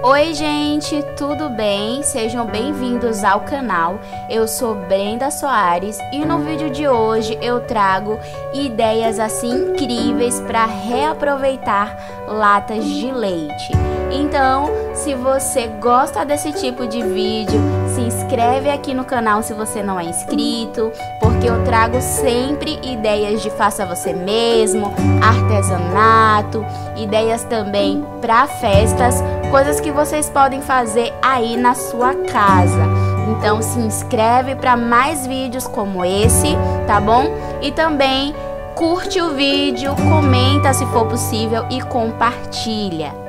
Oi gente, tudo bem? Sejam bem-vindos ao canal. Eu sou Brenda Soares e no vídeo de hoje eu trago ideias assim incríveis para reaproveitar latas de leite. Então, se você gosta desse tipo de vídeo, se inscreve aqui no canal se você não é inscrito, porque eu trago sempre ideias de faça você mesmo, artesanato, ideias também para festas, coisas que vocês podem fazer aí na sua casa. Então se inscreve para mais vídeos como esse, tá bom? E também curte o vídeo, comenta se for possível e compartilha.